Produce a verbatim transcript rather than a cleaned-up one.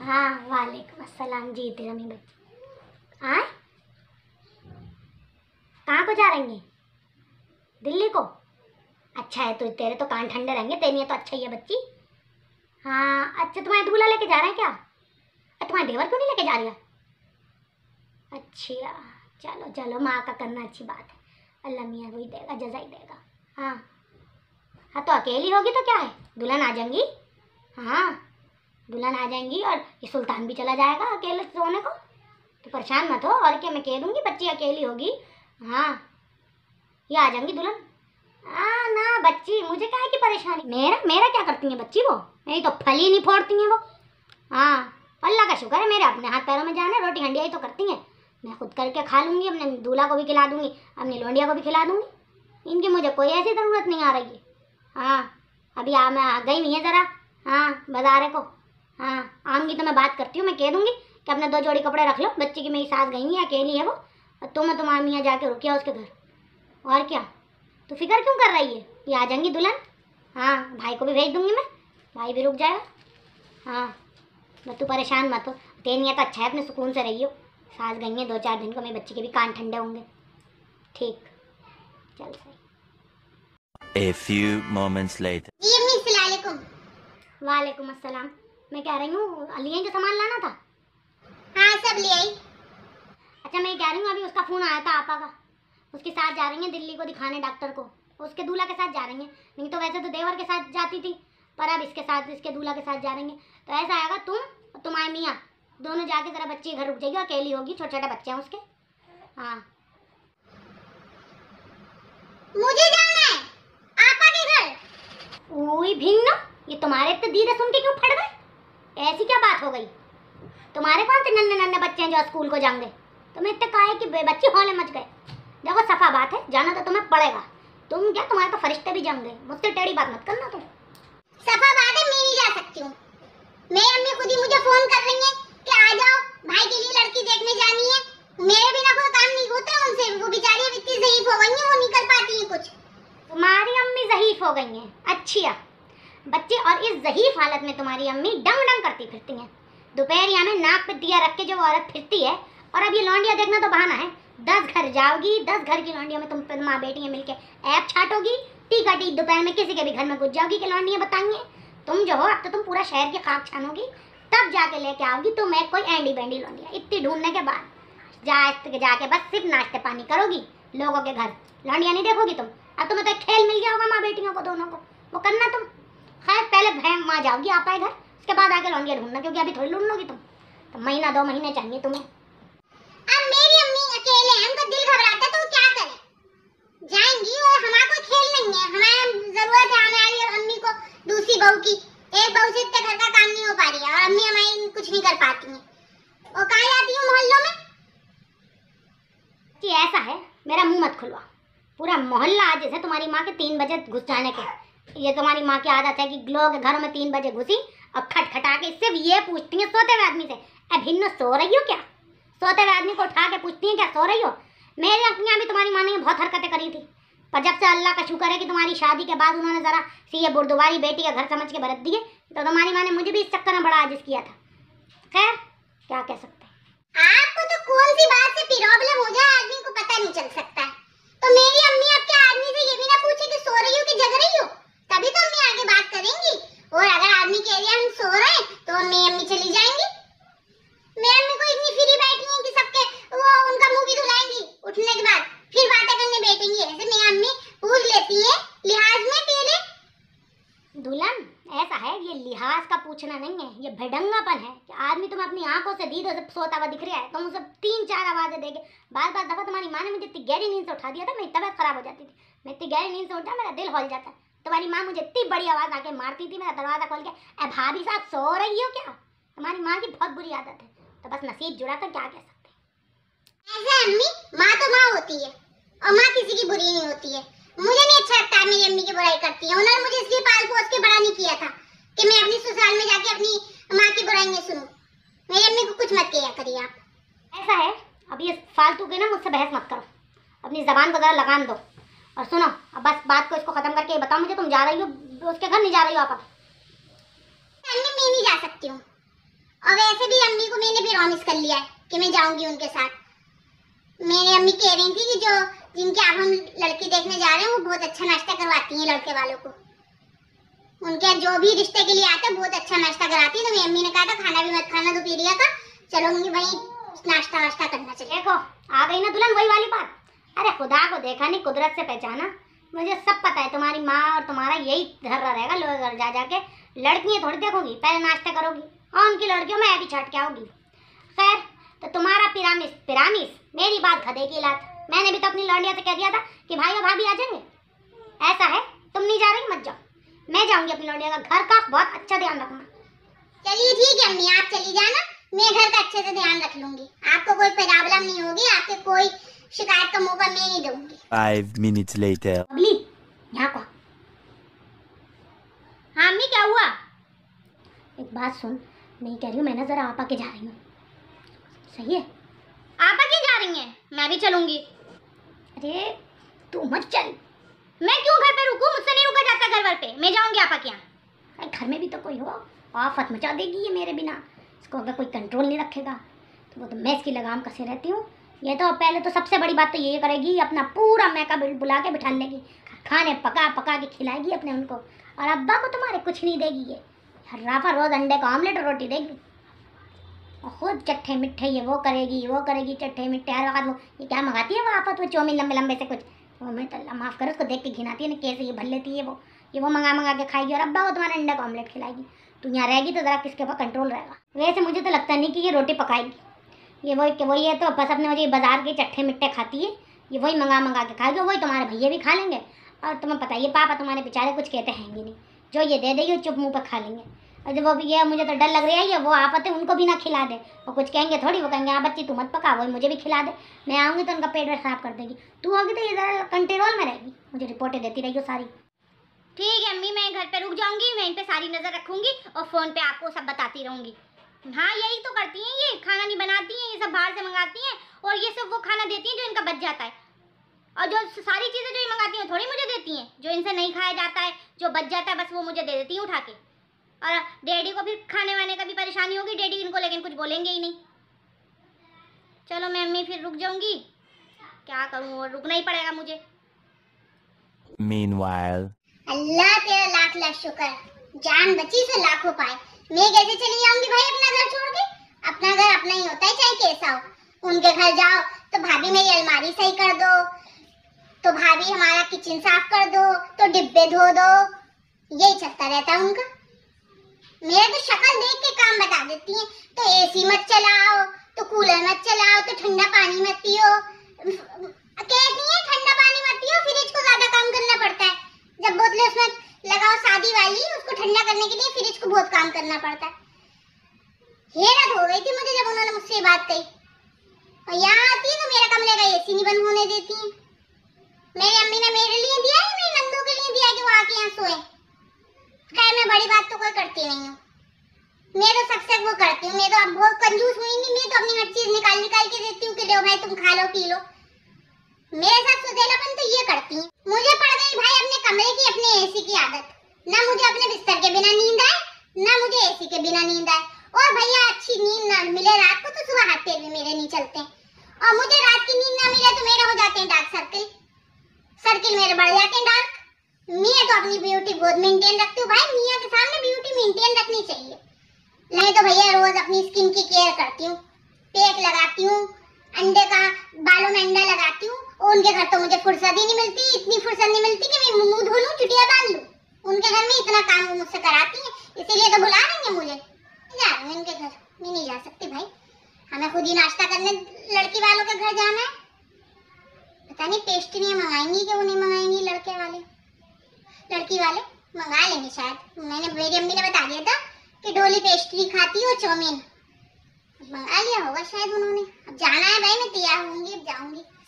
हाँ वालेकुम अस्सलाम जी। तेरा मेरी बच्ची आए कहाँ को जा रही हैं? दिल्ली को। अच्छा है, तो तेरे तो कान ठंडे रहेंगे, तेरी तो अच्छा ही है बच्ची। हाँ अच्छा, तुम्हारे दूल्हा लेके जा रहे हैं क्या? अरे तुम्हारे देवर क्यों नहीं लेके जा रही है? अच्छा चलो चलो, माँ का करना अच्छी बात है, अल्लाह मियाँ वही देगा, जज़ा ही देगा। हाँ हाँ, तो अकेली होगी तो क्या है, दुल्हन आ जाएंगी। हाँ दुल्हन आ जाएंगी और ये सुल्तान भी चला जाएगा अकेले सोने को, तो परेशान मत हो। और क्या, मैं कह दूँगी बच्ची अकेली होगी। हाँ ये आ जाएंगी दुल्हन। हाँ ना बच्ची, मुझे क्या है कि परेशानी, मेरा मेरा क्या करती हैं बच्ची वो, मेरी तो फल ही नहीं फोड़ती हैं वो। हाँ अल्लाह का शुक्र है, मेरे अपने हाथ पैरों में जाने, रोटी हंडिया ही तो करती हैं, मैं खुद करके खा लूँगी, अपने दूल्हा को भी खिला दूँगी, अपनी लोंडिया को भी खिला दूँगी, इनकी मुझे कोई ऐसी ज़रूरत नहीं आ रही है। हाँ अभी आ मैं गई नहीं है ज़रा, हाँ बाज़ारे को। हाँ आऊँगी तो मैं बात करती हूँ, मैं कह दूँगी कि अपने दो जोड़ी कपड़े रख लो, बच्ची की मेरी सास गई है, अकेली है वो, और तुम तुम्हारी मियाँ जाके रुकिया उसके घर। और क्या, तो फिक्र क्यों कर रही है, ये आ जाएंगी दुल्हन। हाँ भाई को भी भेज दूँगी मैं, भाई भी रुक जाएगा। हाँ बस तू परेशान मत हो, तेरी नियत अच्छा है, अपने सुकून से रहियो, सास गई है दो चार दिन को, मेरे बच्चे के भी कान ठंडे होंगे। ठीक चल सही। A few moments later. जी अम्मी अस्सलाम वालेकुम। वालेकुम अस्सलाम। मैं कह रही हूँ लिए जो सामान लाना था। हाँ सब ले आई। अच्छा मैं कह रही हूँ, अभी उसका फ़ोन आया था आपा का, उसके साथ जा रही हैं दिल्ली को दिखाने डॉक्टर को, उसके दूल्हा के साथ जा रही हैं, नहीं तो वैसे तो देवर के साथ जाती थी, पर अब इसके साथ, इसके दूल्हा के साथ जा रही हैं। तो ऐसा आएगा, तुम और तुम्हारी मियाँ दोनों जाके ज़रा बच्ची घर रुक जाएगी, अकेली होगी, छोटे छोटे बच्चे हैं उसके। हाँ मुझे जाना है आपा के घर। ओए भिन्न, ये तुम्हारे तो दीदा सुन के क्यों फट गए, ऐसी क्या बात हो गई? तुम्हारे कौन से नन्हे नन्हे बच्चे हैं जो स्कूल को जाएंगे, तुम्हें इतने काहे कि बच्चे हौले मच गए। देखो सफा बात है, जाना तो तुम्हें पड़ेगा, तुम क्या, तुम्हारे तो फरिश्ते भी जम गए, मुझसे टेढ़ी बात मत करना तुम। सफा बात है, मैं नहीं जा सकती हूँ, मेरी अम्मी खुद ही मुझे फोन कर रही है कि आ जाओ, भाई के लिए लड़की देखने जानी है, मेरे बिना कोई काम नहीं होता उनसे, वो बेचारी अब इतनी ज़ईफ हो गई है, वो नहीं कर पाती है कुछ। तुम्हारी अम्मी ज़ईफ हो गई हैं, अच्छी है बच्चे, और इस ज़ईफ हालत में तुम्हारी अम्मी डंग डंग करती फिरती हैं, दोपहरिया में नाक पे दिया रख के जो औरत फिरती है, और अब ये लौंडिया देखना तो बहाना है, दस घर जाओगी, दस घर की लौंडियों में तुम माँ बेटियाँ मिलके ऐप छाटोगी, टीका टी दोपहर में किसी के भी घर में घुस जाओगी कि लौंडियाँ बताएंगे, तुम जो हो अब तो तुम पूरा शहर की खाक छानोगी, तब जाके लेके आओगी तुम एक कोई एंडी बैंडी लौंडिया, इतनी ढूंढने के बाद जा जाके बस सिर्फ नाश्ते पानी करोगी लोगों के घर, लौंडिया नहीं देखोगी तुम। अब तुम्हें तो एक खेल मिल गया होगा माँ बेटियों को दोनों को, वो करना तुम। खैर पहले बहन माँ जाओगी आप आए घर, उसके बाद आके लौंडिया ढूंढना, क्योंकि अभी थोड़ी ढूंढ लोगी तुम, तो महीना दो महीने चाहिए तुम्हें। अब मेरी अम्मी अकेले हैं, उनका दिल घबराता है, तो वो क्या करें, जाएंगी, और हमारा कोई खेल नहीं है, हमारा जरूरत है हमारी अम्मी को दूसरी बहू की, एक बहू से इतने घर का काम नहीं हो पा रही है, और अम्मी हमारी कुछ नहीं कर पाती हैं, और कहाँ जाती हूँ मोहल्लों में। जी ऐसा है, मेरा मुंह मत खुलवा, पूरा मोहल्ला आज जैसे तुम्हारी माँ के तीन बजे घुस जाने के, ये तुम्हारी माँ की आदत है कि लोगों के घरों में तीन बजे घुसी और खटखटा के सिर्फ ये पूछती है सोते हुए आदमी से, ए भिन्न सो रही हो क्या, सोते हुए आदमी को उठा के पूछती हैं क्या सो रही हो। मेरे अपने यहाँ भी तुम्हारी माँ ने बहुत हरकतें करी थी, पर जब से अल्लाह का शुक्र है कि तुम्हारी शादी के बाद उन्होंने ज़रा सी ये बुर्दवारी बेटी का घर समझ के बरत दिए, तो तुम्हारी माँ ने मुझे भी इस चक्कर में बड़ा आजिज़ किया था। खैर क्या कह सकते हैं, आपको तो कौन सी बात से प्रॉब्लम हो जाए आदमी को पता नहीं चल सकता है, तो मेरी अम्मी अब क्या आदमी से ये भी ना पूछे कि सो रही हो कि जग रही हो, तभी तो अम्मी आगे बात करेंगी, और अगर आदमी कह रही है हम सो रहे हैं तो मेरी अम्मी चली जाएंगी। मेरी अम्मी को इतनी फ्री बैठी है कि सबके वो उनका मुंह भी धुलाएंगी उठने के बाद, फिर बातें करने बैठेंगी, ऐसे मेरी अम्मी पूछ लेती है लिहाज में पहले। दुल्हन ऐसा है, ये लिहाज का पूछना नहीं है, ये भड़ंगापन है कि आदमी तुम्हें अपनी आंखों से दीदों से सोता हुआ दिख रहा है, तुम उसे तीन चार आवाजें देके, बार बार दफा तुम्हारी माँ ने मुझे इतनी गहरी नींद से उठा दिया था, मेरी तबीयत खराब हो जाती थी, मैं इतनी गहरी नींद से उठा मेरा दिल हौल जाता है, तुम्हारी माँ मुझे इतनी बड़ी आवाज आके मारती थी, मेरा दरवाजा खोल के ए भाभी साहब सो रही हो क्या, तुम्हारी माँ की बहुत बुरी आदत है, तो बस नसीब जुड़ा कर क्या कह सकते हैं। ऐसे अम्मी, माँ तो माँ होती है और माँ किसी की बुरी नहीं होती है, मुझे नहीं अच्छा लगता मेरी अम्मी की बुराई करती है, उन्होंने मुझे इसलिए पाल पोस के बड़ा नहीं किया था कि मैं अपनी ससुराल में जाके अपनी माँ की बुराई नहीं सुनूं, मेरी अम्मी को कुछ मत किया करिए आप। ऐसा है, अब ये फालतू के ना मुझसे बहस मत करो, अपनी जबान को जरा लगाम दो, और सुनो अब बस बात को इसको खत्म करके बताओ मुझे, तुम जा रही हो उसके घर नहीं जा रही हो आप? मैं नहीं जा सकती हूँ, और वैसे भी अम्मी को मैंने भी प्रॉमिस कर लिया है कि मैं जाऊंगी उनके साथ। मेरी अम्मी कह रही थी कि जो जिनके आप हम लड़की देखने जा रहे हैं वो बहुत अच्छा नाश्ता करवाती हैं लड़के वालों को। उनके जो भी रिश्ते के लिए आते हैं बहुत अच्छा नाश्ता कराती है। तो मेरी अम्मी ने कहा था खाना भी मत खाना दोपहरिया का, चलूंगी भाई नाश्ता वाश्ता करना चाहिए। देखो आ गई ना दुल्हन वही वाली बात। अरे खुदा को देखा नहीं कुदरत से पहचाना। मुझे सब पता है तुम्हारी माँ और तुम्हारा यही धर्रा रहेगा। लोग घर जा जाके लड़कियाँ थोड़ी देखोगी, पहले नाश्ता करोगी और उनकी लड़कियों में भी छट के आओगी। खैर तो तुम्हारा पिरामिस पिरामिस मेरी बात खदे की लात। मैंने भी तो अपनी लौंडिया से कह दिया था कि भाई और भाभी आ जाएंगे। ऐसा है तुम नहीं जा रही, मत जाओ, मैं जाऊंगी अपनी लौंडिया का घर का बहुत अच्छा ध्यान रखना। चलिए ठीक है अम्मी, आप चली जाना, मैं घर का अच्छे से ध्यान रख लूंगी। आपको कोई प्रॉब्लम नहीं होगी, आपके कोई शिकायत का मौका मैं नहीं दूंगी। Five minutes later. बबली यहाँ को। हाँ अम्मी क्या हुआ? एक बात सुन, मैं कह रही हूँ मैं ना जरा आपा के जा रही हूँ। सही है? आपा की जा रही हैं? मैं भी चलूंगी। अरे तू मत चल। मैं क्यों घर पे रुकूं? मुझसे नहीं रुका जाता घर वर पे। मैं जाऊंगी आपा के यहाँ। घर में भी तो कोई हो, आफत मचा देगी ये मेरे बिना। इसको अगर कोई कंट्रोल नहीं रखेगा तो वो तो मैं इसकी लगाम कसे रहती हूँ। ये तो पहले तो सबसे बड़ी बात तो ये करेगी, अपना पूरा मैका बुला के बिठा लेगी, खाने पका पका के खिलाएगी अपने उनको। और अब्बा को तुम्हारे कुछ नहीं देगी। ये राफा रोज अंडे का ऑमलेट और रोटी देगी। और खुद चट्टे मिट्ठे ये वो करेगी वो करेगी चट्टे मिट्ठे। हर वक्त वो ये क्या मंगाती है वो आफत, वो चौमिन लंबे लंबे से कुछ, वो मैं तो अल्लाह माफ़ करो उसको देख के घिनाती है ना, कैसे ये भर लेती है वो ये वो मंगा मंगा के खाएगी और अब्बा वो तुम्हारा अंडा का ऑमलेट खिलाएगी। तू यहाँ रहेगी तो ज़रा किसके ऊपर कंट्रोल रहेगा। वैसे मुझे तो लगता नहीं कि ये रोटी पकाएगी। ये वही वही है तो बस अपने मुझे बाजार के चट्टे मिट्टे खाती है, ये वही मंगा मंगा के खाएगी, वही तुम्हारे भैया भी खा लेंगे। और तुम्हें पता है ये पापा तुम्हारे बेचारे कुछ कहते हैं भी नहीं, जो ये दे देगी चुप मुँह पर खा लेंगे। और जब वो भी ये मुझे तो डर लग रहा है ये वो आफत है उनको भी ना खिला दे। वो कुछ कहेंगे थोड़ी, वो कहेंगे हाँ बच्ची तू मत पका, वही मुझे भी खिला दे। मैं आऊँगी तो उनका पेट वेट साफ कर देगी। तू होगी तो ये ज़रा कंट्रोल में रहेगी, मुझे रिपोर्टें देती रही हो सारी। ठीक है अम्मी, मैं घर पे रुक जाऊंगी, मैं इन पे सारी नज़र रखूंगी और फ़ोन पे आपको सब बताती रहूंगी। हाँ यही तो करती हैं ये, खाना नहीं बनाती हैं, ये सब बाहर से मंगाती हैं और ये सब वो खाना देती हैं जो इनका बच जाता है। और जो सारी चीज़ें जो ये मंगाती हैं थोड़ी मुझे देती हैं, जो इनसे नहीं खाया जाता है जो बच जाता है बस वो मुझे दे देती हैं उठा के। और डैडी को भी खाने वाने का भी परेशानी होगी, डैडी इनको लेकिन कुछ बोलेंगे ही नहीं। चलो मैं अम्मी फिर रुक जाऊंगी, क्या करूँ और रुकना ही पड़ेगा मुझे। Meanwhile. अल्लाह तेरा लाख लाख शुक्र, जान बची से लाखों पाए। मैं कैसे चली जाऊंगी भाई अपना घर छोड़ के? अपना घर अपना ही होता है चाहे कैसा हो। उनके घर जाओ तो भाभी मेरी अलमारी सही कर दो, तो भाभी हमारा किचन साफ कर दो, तो डिब्बे धो दो, यही चलता रहता है उनका। मेरा तो शक्ल देख के काम बता देती हैं, तो एसी मत चलाओ, तो कूलर मत चलाओ, तो ठंडा पानी मत पियो। कहती है ठंडा पानी मत पियो, फ्रिज को ज्यादा काम करना पड़ता है। जब बोतलें उसमें लगाओ शादी वाली, उसको ठंडा करने के लिए फ्रिज को बहुत काम करना पड़ता है। हैरत हो गई थी मुझे जब उन्होंने मुझसे बात कही। और यहाँ आती है तो मेरे कमरे का एसी नहीं बंद होने देती है। मेरी अम्मी ने मेरे लिए दिया है, मेरी नंदू के लिए दिया है कि वो आके यहाँ सोए। खैर मैं बड़ी बात तो कोई करती नहीं हूँ, मैं तो सबसे वो करती हूँ। मैं तो अब बहुत कंजूस हुई नहीं, मैं तो अपनी हर चीज निकाल निकाल के देती हूँ कि लो भाई तुम खा लो पी लो। मेरे साथ सुदेलापन तो ये करती है। मुझे पड़ गई भाई अपने कमरे की अपने एसी की आदत। ना मुझे अपने बिस्तर के बिना नींद आए, ना मुझे एसी के बिना नींद आए। और भैया अच्छी नींद ना मिले रात को तो सुबह हाथ पैर भी मेरे नहीं चलते। और मुझे रात की नींद ना मिले तो मेरे हो जाते हैं डार्क सर्किल, सर्किल मेरे बढ़ जाते हैं डार्क। मैं तो अपनी ब्यूटी बहुत मेंटेन रखती हूँ भाई, मियाँ के सामने ब्यूटी मेंटेन रखनी चाहिए। नहीं तो भैया रोज अपनी स्किन की केयर करती हूँ, पैक लगाती हूँ, अंडे का बालों में अंडा लगाती हूँ। और उनके घर तो मुझे फुर्सत ही नहीं मिलती, इतनी फुर्सत नहीं मिलती कि मैं मुंह धो लूं चुटिया बांध लूं। उनके घर में इतना काम वो मुझसे कराती हैं, इसीलिए तो बुला रही हैं मुझे। जा रही हूँ उनके घर, मैं नहीं जा सकती भाई, हमें खुद ही नाश्ता करने लड़की वालों के घर जाना है। पता नहीं पेस्ट्रियाँ मंगाएंगी कि वो नहीं मंगाएंगी, लड़के वाले लड़की वाले मंगा लेंगे शायद। मैंने मेरी अम्मी ने बता दिया था कि डोली पेस्ट्री खाती है और चाउमीन, मंगा लिया होगा शायद उन्होंने। अब जाना है भाई, मैं तैयार होंगी, अब जाऊंगी।